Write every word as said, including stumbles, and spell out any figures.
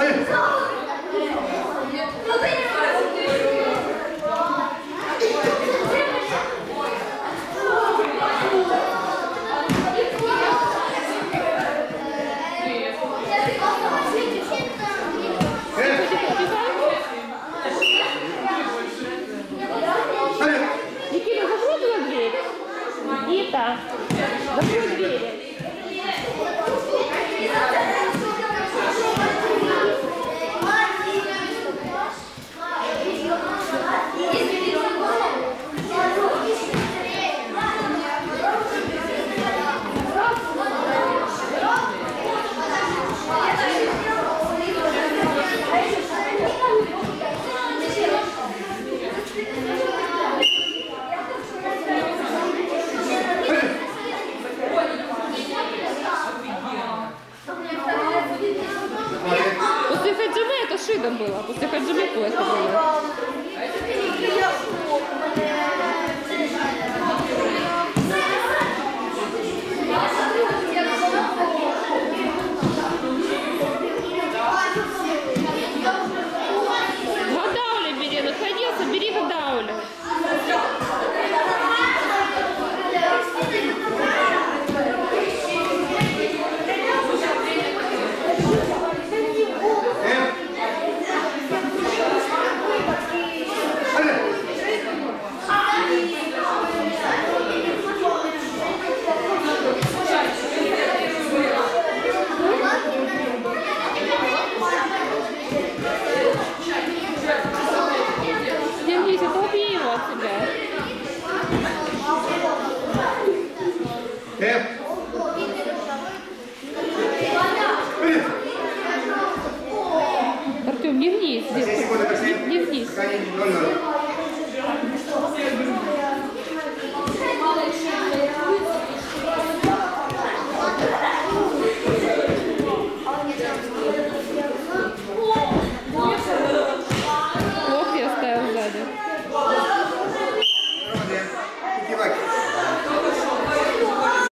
Никита, закрой дверь. Никита, закрой дверь. После хаджимы это шида было, после хаджимы это было. Гадаули бери, находился, бери гадаули. Денис, оторви его от себя. Артем, не вниз, не вниз.